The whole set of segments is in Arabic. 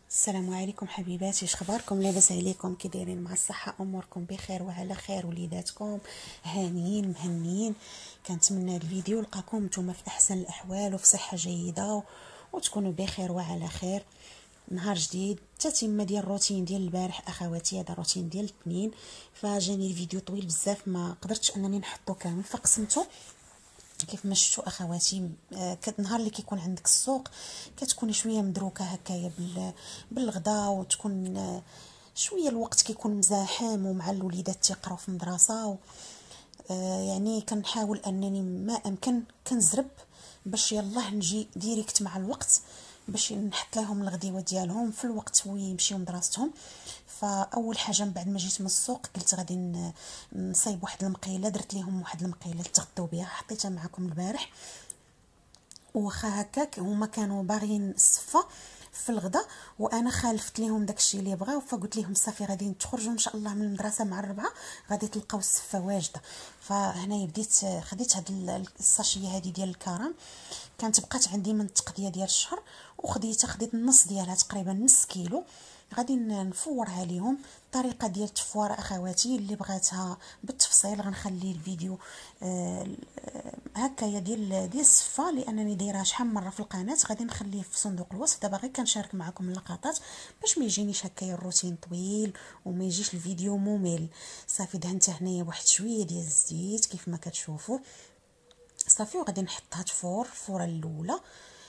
السلام عليكم حبيباتي، اش اخباركم؟ لاباس عليكم؟ كي دايرين؟ مع الصحه؟ اموركم بخير وعلى خير؟ وليداتكم هانيين مهنيين؟ كنتمنى الفيديو لقاكم نتوما في احسن الاحوال وفي صحه جيده وتكونوا بخير وعلى خير. نهار جديد، تتمه ديال الروتين ديال البارح اخواتي. هذا الروتين ديال الاثنين، فجاني الفيديو طويل بزاف ما قدرتش انني نحطو كامل فقسمته. كيف ما شفتوا اخواتي، النهار اللي كيكون عندك السوق كتكوني شويه مدروكه هكايا بالغدا، وتكون شويه الوقت كيكون مزاحم ومع الوليدات تيقراو في المدرسه يعني كنحاول انني ما امكن كنزرب باش يلاه نجي ديريكت مع الوقت، باش نحط لهم الغديوه ديالهم في الوقت ويمشيو مدرستهم. فاول حاجه من بعد ما جيت من السوق قلت غادي نصايب واحد المقيله، درت لهم واحد المقيله تغداو بها، حطيتها معكم البارح. واخا هكاك هما كانوا باغيين الصفه في الغدا، وانا خالفت لهم داكشي اللي بغاو، فقلت لهم صافي غادي تخرجوا ان شاء الله من المدرسه مع الربعه غادي تلقاو الصفه واجده. فهنا بديت خديت هاد الساشيه هذه ديال الكرم، كانت بقات عندي من التقضيه ديال الشهر، خديت النص ديالها تقريبا نص كيلو. غادي نفورها ليهم. الطريقه ديال التفوار اخواتي اللي بغاتها بالتفصيل غنخلي الفيديو هكايا ديال الصفه، لانني دايره شحال من مره في القناه، غادي نخليه في صندوق الوصف. دابا غير كنشارك معكم اللقطات باش ما يجينيش هكايا الروتين طويل وما يجيش الفيديو ممل. صافي دهنت هنايا واحد شويه ديال الزيت كيف ما كتشوفوا صافي، وغادي نحطها تفور الفوره الاولى.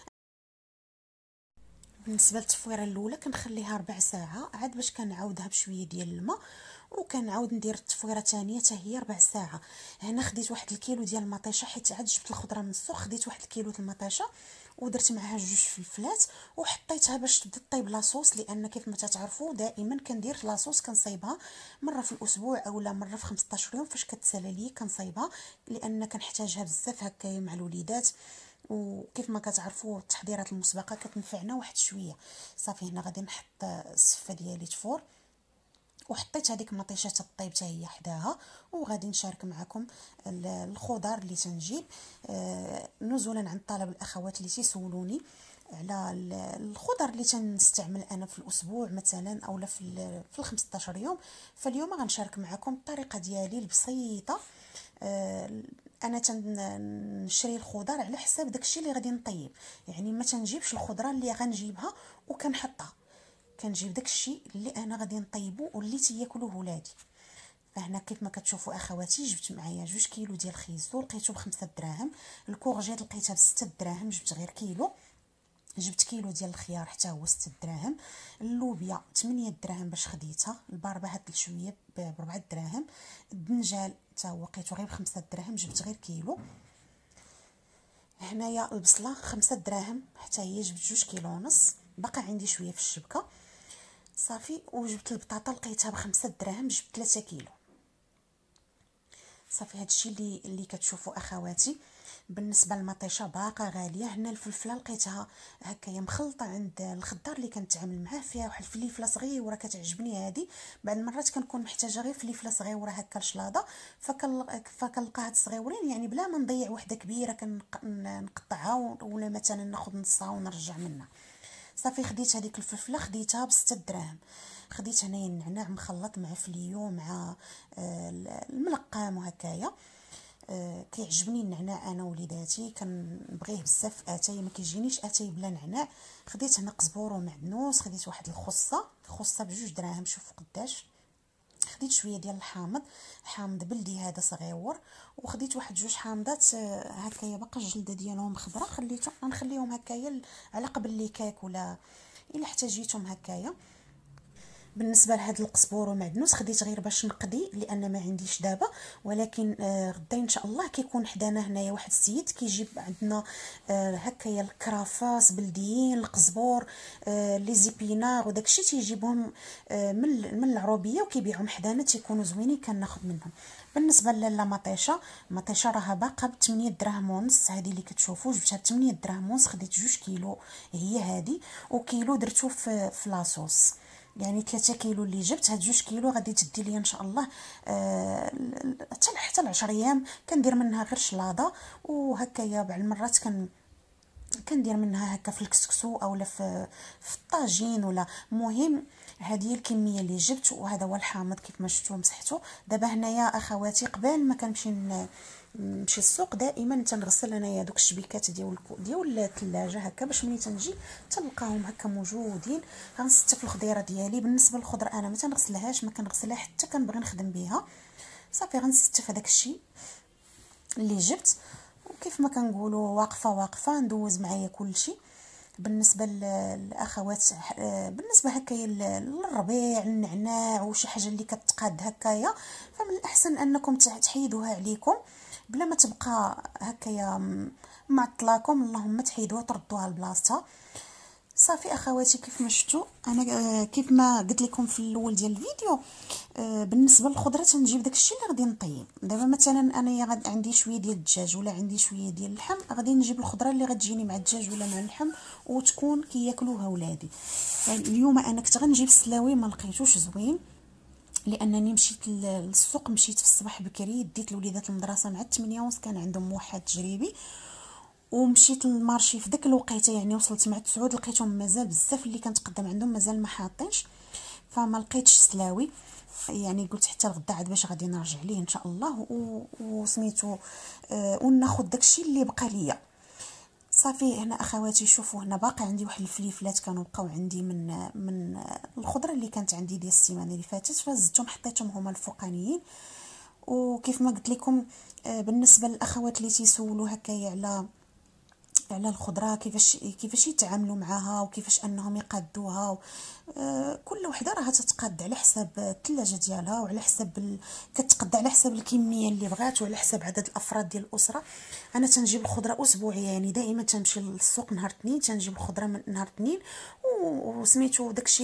بالنسبه للتفويره الاولى كنخليها ربع ساعه عاد باش كنعاودها بشويه ديال الماء، وكنعاود ندير التفويره الثانيه حتى هي ربع ساعه. هنا خديت واحد الكيلو ديال المطيشه، حيت عاد جبت الخضره من السوق، خديت واحد الكيلو ديال المطيشه ودرت معها جوج فلفلات وحطيتها باش تبدا طيب لاصوص، لان كيف ما تعرفوا دائما كندير لاصوص كنصايبها مره في الاسبوع اولا مره في 15 يوم فاش كتسالى لي كنصايبها، لان كنحتاجها بزاف هكايا مع الوليدات. وكيف ما كتعرفوا التحضيرات المسبقه كتنفعنا واحد شويه. صافي هنا غادي نحط الصفه ديالي تفور، وحطيت هذيك المطيشه تطيب حتى هي حداها، وغادي نشارك معكم الخضر اللي تنجيب نزولا عن طلب الاخوات اللي تيسولوني على الخضر اللي تنستعمل انا في الاسبوع مثلا اولا في ال 15 يوم. فاليوم غنشارك معكم الطريقه ديالي البسيطه. انا تنشري الخضر على حساب داكشي اللي غادي نطيب، يعني ما تنجيبش الخضره اللي غنجيبها وكنحطها، كنجيب داكشي اللي انا غادي نطيبو واللي تياكلوه ولادي. فهنا كيف ما كتشوفوا اخواتي جبت معايا 2 كيلو ديال الخيزو لقيته ب5 دراهم، الكورجيط لقيتها ب6 دراهم جبت غير كيلو، جبت كيلو ديال الخيار حتى هو 6 دراهم، اللوبيا 8 دراهم باش خديتها، الباربه هاد شويه ب4 دراهم، الدنجال حتى هو لقيته غير ب5 دراهم جبت غير كيلو. هنايا البصله 5 دراهم حتى هي جبت 2 كيلو ونص، باقا عندي شويه في الشبكه صافي. وجبت البطاطا لقيتها ب5 دراهم جبت 3 كيلو. صافي هادشي اللي كتشوفوا اخواتي. بالنسبه للمطيشه باقا غاليه. هنا الفلفله لقيتها هكايا مخلطه عند الخضار اللي كنتعامل معاه، فيها واحد الفليفله صغيره كتعجبني هذه، بعض المرات كنكون محتاجه غير فليفله صغيره هكا لشلاضه، فكنلقى هاد الصغيورين يعني بلا ما نضيع وحده كبيره كنقطعها ولا مثلا ناخذ نصها ونرجع منها. صافي خديت هذيك الفلفله خديتها ب6 دراهم. خديت هنايا النعناع مخلط مع فليو مع الملقام وهكايا. كيعجبني النعناع انا وليداتي كنبغيه بزاف، اتاي ما كيجينيش اتاي بلا نعناع. خديت هنا قزبور ومعدنوس، خديت واحد الخصه ب2 دراهم شوفوا قداش. خديت شويه ديال الحامض، حامض بلدي هذا صغيور، وخديت واحد 2 حامضات هكايا باقا الجلده ديالهم خضره، خليتهم غنخليهم هكايا على قبل لي كاك ولا الا احتاجيتهم هكايا. بالنسبه لهاد القزبور ومعدنوس خديت غير باش نقضي لان ما عنديش دابا، ولكن غدا ان شاء الله كيكون حدانا هنايا واحد السيد كيجيب عندنا هكايا الكرافاس بلديين، القزبور لي زيبينار وداكشي تيجيبهم من العروبيه وكيبيعهم حدانا تيكونوا زوينين كناخذ منهم. بالنسبه للمطيشه، المطيشه راها باقا ب 8 دراهم ونص، هذه اللي كتشوفوا جبتها ب 8 دراهم ونص، خديت 2 كيلو هي هذه، وكيلو درتو في لاصوص، يعني 3 كيلو اللي جبت. هاد 2 كيلو غادي تدي لي ان شاء الله حتى ل10 ايام، كندير منها غير شلاضه وهكايا. بعض المرات كندير منها هكا في الكسكسو اولا في الطاجين ولا. المهم هذه هي الكميه اللي جبت، وهذا هو الحامض كيف ما شفتوا مسحته. دابا هنايا اخواتي قبل ما كنمشي نمشي السوق دائما تنغسل انايا دوك الشبيكات ديال الثلاجه هكا باش ملي تنجي تلقاهم هكا موجودين. غنستف الخضيره ديالي. بالنسبه للخضر انا ما تنغسلهاش، ما كنغسلها حتى كنبغي نخدم بها. صافي غنستف هذاك الشيء اللي جبت، وكيف ما كنقولوا واقفه ندوز معايا كلشي. بالنسبه للاخوات بالنسبه هكايا للربيع النعناع وشي حاجه اللي كتقاد هكايا، فمن الاحسن انكم تحيدوها عليكم بلا ما تبقى هكايا معطلاكم. اللهم تحيدوها تردوها لبلاصتها. صافي اخواتي كيف ما شفتوا انا كيف ما قلت لكم في الاول ديال الفيديو، بالنسبه للخضره تنجيب داكشي اللي غادي نطيب. دابا مثلا انا عندي شويه ديال الدجاج ولا عندي شويه ديال اللحم، غادي نجيب الخضره اللي غتجيني مع الدجاج ولا مع اللحم وتكون كياكلوها ولادي. اليوم انا كنت غنجيب السلاوي ما لقيتوش زوين، لانني مشيت للسوق، مشيت في الصباح بكري، ديت الوليدات المدرسه مع 8:30 كان عندهم واحد تجريبي، ومشيت للمارشي في داك الوقيته يعني وصلت مع 9 لقيتهم مازال بزاف اللي كنتقدم عندهم مازال ما حاطينش، فما لقيتش سلاوي. يعني قلت حتى الغدا عاد باش غادي نرجع ليه ان شاء الله وسميتو وناخذ داكشي اللي بقى ليا. صافي هنا اخواتي شوفوا هنا باقي عندي واحد الفليفلات كانوا بقاو عندي من الخضره اللي كانت عندي ديال السيمانه اللي فاتت، فزدتهم حطيتهم هما الفوقانيين. وكيف ما قلت لكم بالنسبه للاخوات اللي تيسولوا هكايا على الخضره كيفاش يتعاملوا معها وكيفاش انهم يقادوها، كل وحده راها تتقاد على حساب الثلاجه ديالها وعلى حساب كتقاد على حساب الكميه اللي بغات وعلى حساب عدد الافراد ديال الاسره. انا تنجيب الخضره اسبوعيه، يعني دائما تنمشي للسوق نهار الاثنين، تنجيب الخضره من نهار الاثنين وسميتو داكشي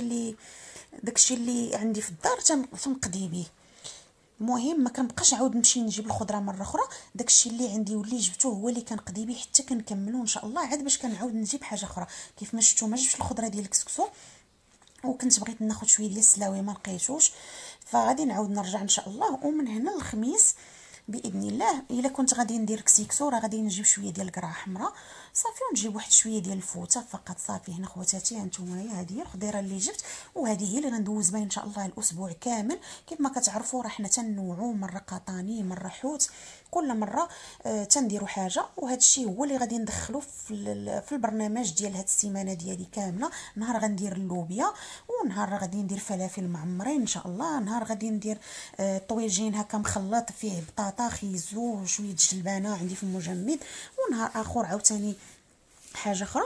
اللي عندي في الدار تنقضي به. المهم ما كنبقاش عاود نمشي نجيب الخضره مره اخرى، داكشي اللي عندي واللي جبته هو اللي كنقضي به حتى كنكملو ان شاء الله، عاد باش كنعاود نجيب حاجه اخرى. كيف ما شفتوا ما جبتش الخضره ديال الكسكسو، وكنت بغيت ناخذ شويه ديال السلاوي ما لقيتوش، فغادي نعاود نرجع ان شاء الله. ومن هنا للخميس باذن الله الا كنت غادي ندير كسيكسو راه غادي نجيب شويه ديال القرعه حمراء صافي، ونجيب واحد شويه ديال الفوته فقط. صافي هنا خواتاتي هانتوما هذه هي الخضيره اللي جبت، وهذه هي اللي غندوز بها ان شاء الله الاسبوع كامل. كيف ما كتعرفوا راه حنا تنوعوا مره قطاني مره حوت، كل مره تنديروا حاجه، وهذا الشيء هو اللي غادي ندخلو في البرنامج ديال هاد السيمانه ديالي كامله. نهار غندير اللوبيا، ونهار غادي ندير فلافل معمرين ان شاء الله، نهار غادي ندير طويجين هكا مخلط فيه بطاطا خيزو شويه جلبانه عندي في المجمد، ونهار اخر عاوتاني حاجه اخرى.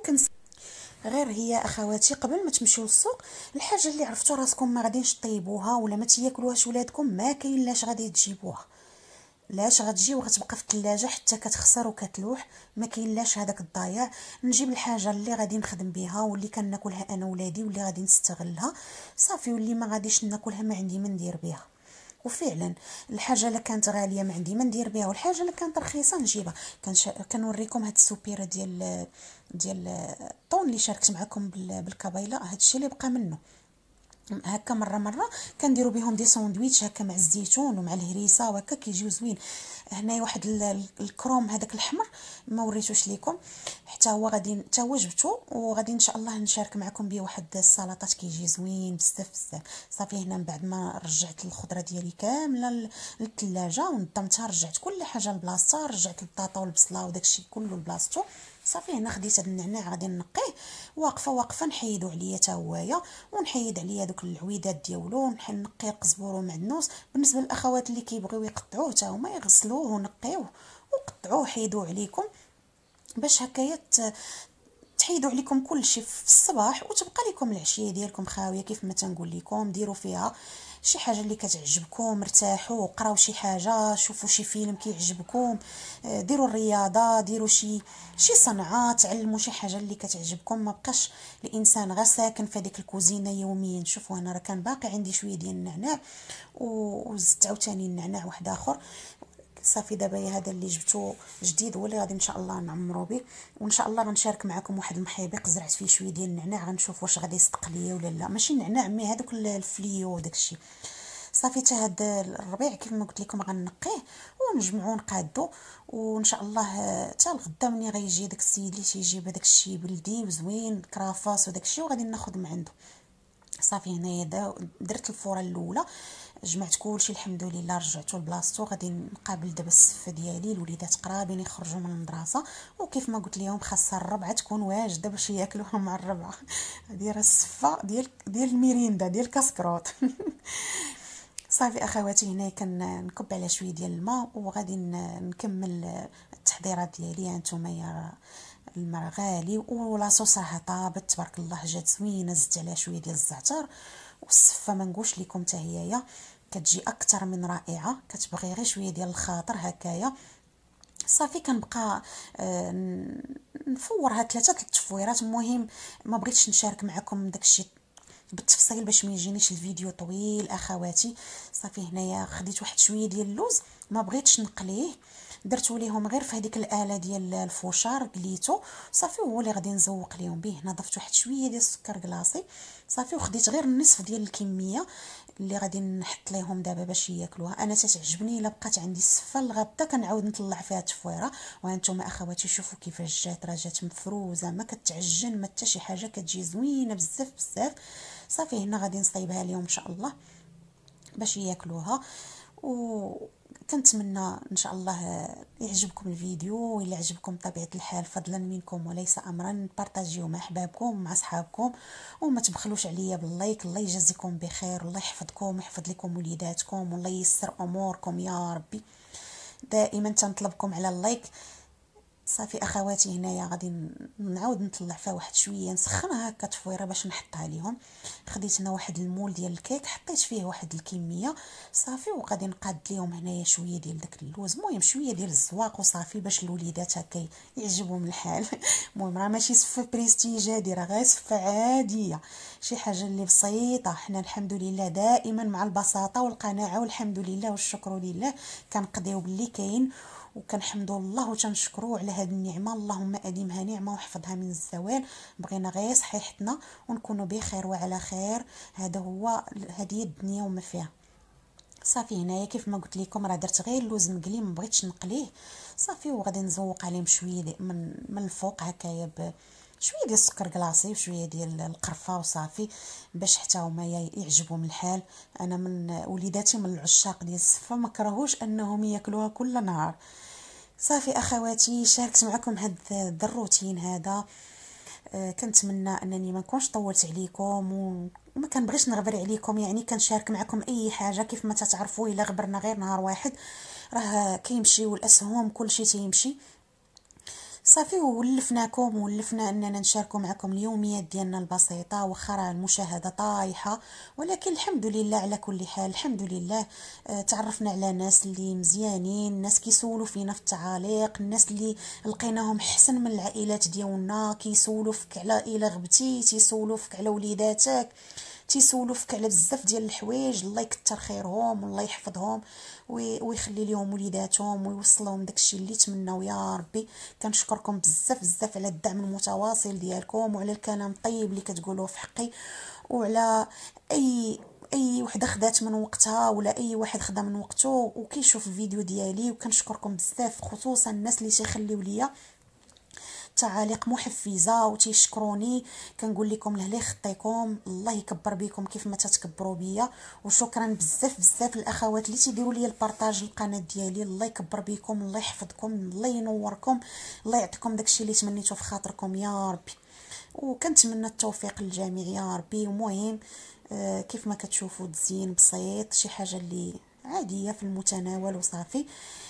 غير هي اخواتي قبل ما تمشيو للسوق الحاجه اللي عرفتوا راسكم ما غاديش طيبوها ولا ما تياكلوهاش ولادكم، ما كاين لاش غادي تجيبوها، لاش غتجي وغتبقى في الثلاجه حتى كتخسر وكتلوح، ما كاين لاش هذاك الضياع. نجيب الحاجه اللي غادي نخدم بها واللي كناكلها انا ولادي واللي غادي نستغلها صافي، واللي ما غاديش ناكلها ما عندي ما ندير بها. وفعلا الحاجه اللي كانت غاليه ما عندي ما ندير بها، والحاجه اللي كانت رخيصه نجيبها. كنوريكم هاد السوبيره ديال الطون اللي شاركت معكم بالكابيله، هاد الشيء اللي بقى منه هكا مره كنديروا بهم دي ساندويتش هكا مع الزيتون ومع الهريسه وهكا كيجيو زوين. هنايا واحد الكروم هذاك الحمر ما وريتوش لكم حتى هو، غادي حتى هو جبته وغادي ان شاء الله نشارك معكم به واحد السلطات كيجي زوين بزاف. صافي هنا من بعد ما رجعت الخضره ديالي كامله للثلاجه ونظمتها، رجعت كل حاجه لبلاصتها، رجعت البطاطا والبصله وداكشي كله لبلاصتو. صافي هنا خديت هاد النعناع غادي نقيه، واقفه نحيدو عليا حتى هوايا، ونحيد عليا دوك العويدات ديالو، نقي القزبور ومعدنوس. بالنسبه للاخوات اللي كيبغيو يقطعوه حتى هما يغسلوه ونقيوه وقطعوه حيدوه عليكم باش هكايا تحيدوا عليكم كل شيء في الصباح، وتبقى لكم العشيه ديالكم خاويه. كيف ما تنقول لكم ديروا فيها شي حاجه اللي كتعجبكم، ارتاحوا، قراو شي حاجه، شوفوا شي فيلم كيعجبكم، ديروا الرياضه، ديروا شي صنعه، تعلموا شي حاجه اللي كتعجبكم. ما بقاش الانسان غير ساكن في هذيك الكوزينه يوميا. شوفوا انا راه كان باقي عندي شويه ديال النعناع وزدت عاوتاني النعناع واحد اخر. صافي دابا هذا اللي جبته جديد هو اللي غادي ان شاء الله نعمرو به، وان شاء الله غنشارك معكم واحد المحيبق زرعت فيه شويه ديال النعناع، غنشوف واش غادي يصدق ليا ولا لا. ماشي النعناع مي هذوك الفليو وداكشي. صافي حتى هاد الربيع كيف ما قلت لكم غنقيه ونجمعو نقادو، وان شاء الله حتى الغدا ملي غيجي داك السيد اللي تيجيب هذاك الشيء بلدي وزوين كرافاس وداك الشيء وغادي ناخذ من عنده. صافي هنايا درت الفوره الاولى، جمعت كلشي الحمد لله، رجعته لبلاصتو. غادي نقابل دابا السفه ديالي، الوليدات قرابين يخرجوا من المدرسه، وكيف ما قلت لهم خاصها الربعه تكون واجده باش ياكلوها مع الربعه. هذه راه السفه ديال الميريندا ديال كاسكروط. صافي اخواتي هنا كنكب على شويه ديال الماء وغادي نكمل التحضيرات ديالي. هانتوما يا الماء غالي ولاصوص راه طابت تبارك الله، جات زوينه. زدت عليها شويه ديال الزعتر، والصفه ما نقولش لكم حتى هي كتجي اكثر من رائعه، كتبغي غير شويه ديال الخاطر هكايا. صافي كنبقى نفورها ثلاثه التفويرات. المهم ما بغيتش نشارك معكم داكشي بالتفصيل باش ما يجينيش الفيديو طويل اخواتي. صافي هنايا خديت واحد شويه ديال اللوز، ما بغيتش نقليه، درتو ليهم غير في هذيك الاله ديال الفوشار قليتو صافي، هو اللي غادي نزوق ليهم به. هنا ضفت واحد شويه ديال السكر كلاصي صافي، وخديت غير النصف ديال الكميه اللي غادي نحط ليهم دابا باش ياكلوها. انا تتعجبني الا بقات عندي السفه الغابه كنعاود نطلع فيها التفويره. وهانتم اخواتي شوفوا كيفاش جات، راه جات مفروزه ما كتعجن ما حتى شي حاجه، كتجي زوينه بزاف بزاف. صافي هنا غادي نصايبها لهم ان شاء الله باش ياكلوها. وكنتمنى ان شاء الله يعجبكم الفيديو، والا عجبكم بطبيعه الحال فضلا منكم وليس امرا بارطاجيو مع احبابكم مع صحابكم، وما تبخلوش عليا باللايك. الله يجازيكم بخير، الله يحفظكم ويحفظ لكم وليداتكم، والله ييسر اموركم يا ربي. دائما تنطلبكم على اللايك. صافي اخواتي هنايا غادي نعاود نطلع فيها واحد شويه نسخنها هكا تفويره باش نحطها ليهم. خديت هنا واحد المول ديال الكيك حطيت فيه واحد الكميه صافي، وغادي نقاد ليهم هنايا شويه ديال داك اللوز، المهم شويه ديال الزواق وصافي باش الوليدات هكا يعجبهم الحال. المهم راه ماشي سفه بريستيج هادي، راه غير سفه عاديه، شي حاجه اللي بسيطه. حنا الحمد لله دائما مع البساطه والقناعه والحمد لله والشكر لله كنقضيو باللي كاين، وكنحمدوا الله وتنشكروه على هذه النعمه. اللهم اديمها نعمه واحفظها من الزوال. بغينا غير صحيحتنا ونكونوا بخير وعلى خير، هذا هو، هذه الدنيا وما فيها. صافي هنايا كيف ما قلت لكم راه درت غير اللوز مقلي ما بغيتش نقليه صافي، وغادي نزوق عليه بشويه من الفوق هكايا شويه ديال السكر كلاصي وشويه ديال القرفه وصافي باش حتى هما يعجبهم الحال. انا من وليداتي من العشاق ديال السفه، ما كرهوش انهم ياكلوها كل نهار. صافي اخواتي شاركت معكم هذا الروتين هذا. كنتمنى انني ما نكونش طولت عليكم وما كنبغيش نغبر عليكم، يعني كنشارك معكم اي حاجه. كيف ما تتعرفوا الا غبرنا غير نهار واحد راه كيمشي والاسهم كلشي تيمشي. صافي ولفنا اننا نشاركوا معكم اليوميات ديالنا البسيطه، واخا راه المشاهده طايحه ولكن الحمد لله على كل حال. الحمد لله تعرفنا على ناس اللي مزيانين، الناس كيسولوا فينا في التعاليق، الناس اللي لقيناهم حسن من العائلات ديالنا كيسولوا فيك على الا غبتي، تيسولوا فيك على وليداتك، تيسولوا فيك على بزاف ديال الحوايج. الله يكثر خيرهم والله يحفظهم ويخلي لهم وليداتهم ويوصلهم داكشي اللي تمناو يا ربي. كنشكركم بزاف بزاف على الدعم المتواصل ديالكم وعلى الكلام الطيب اللي كتقولوه في حقي، وعلى اي وحده خدات من وقتها ولا اي واحد خدا من وقته وكيشوف الفيديو ديالي. وكنشكركم بزاف خصوصا الناس اللي تيخليو ليا تعاليق محفزه وتيشكروني. كنقول لكم لهلا يخطيكم، الله يكبر بكم كيف ما تتكبروا بيا. وشكرا بزاف بزاف الاخوات اللي تيديروا لي البارطاج القناه ديالي، الله يكبر بكم، الله يحفظكم، الله ينوركم، الله يعطيكم داكشي اللي تمنيتو في خاطركم يا ربي. وكنتمنى التوفيق للجميع يا ربي. ومهم كيف ما كتشوفوا تزيين بسيط، شي حاجه اللي عاديه في المتناول وصافي.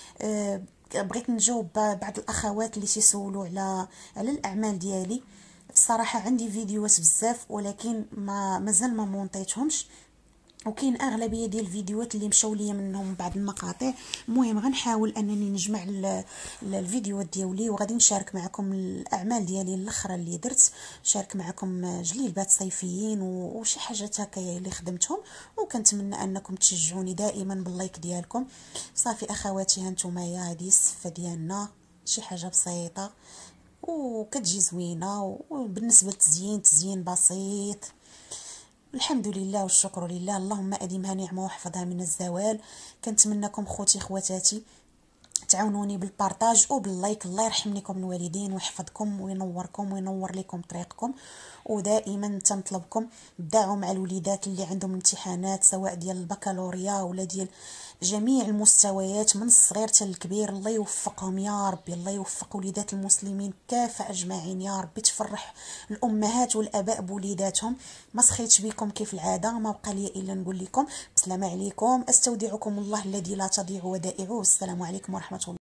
بغيت نجاوب بعض الاخوات اللي تيسولوا على الاعمال ديالي. بصراحه عندي فيديوهات بزاف ولكن مازال ما مونطيتهمش، وكاين اغلبيه ديال الفيديوهات اللي مشاو ليا منهم بعض المقاطع. المهم غنحاول انني نجمع الفيديوهات ديالي وغادي نشارك معكم الاعمال ديالي الاخرى اللي درت، نشارك معكم جليبات صيفيين وشي حاجات هكايا اللي خدمتهم. وكنتمنى انكم تشجعوني دائما باللايك ديالكم. صافي اخواتي هانتوما يا هذه السفه ديالنا، شي حاجه بسيطه وكتجي زوينه. وبالنسبه للتزيين تزيين بسيط، الحمد لله والشكر لله. اللهم اديمها نعمه واحفظها من الزوال. كنتمنىكم خوتي خواتاتي تعاونوني بالبارطاج وباللايك. الله يرحم لكم الوالدين ويحفظكم وينوركم وينور لكم طريقكم. ودائما تنطلبكم دعوا مع الوليدات اللي عندهم امتحانات سواء ديال البكالوريا ولا ديال جميع المستويات من الصغير حتى الكبير. الله يوفقهم يا ربي، الله يوفق وليدات المسلمين كافه اجمعين يا ربي. تفرح الامهات والاباء بوليداتهم. ما سخيتش بكم كيف العاده، ما بقى لي الا نقول لكم السلام عليكم. استودعكم الله الذي لا تضيع ودائعه. السلام عليكم ورحمه الله.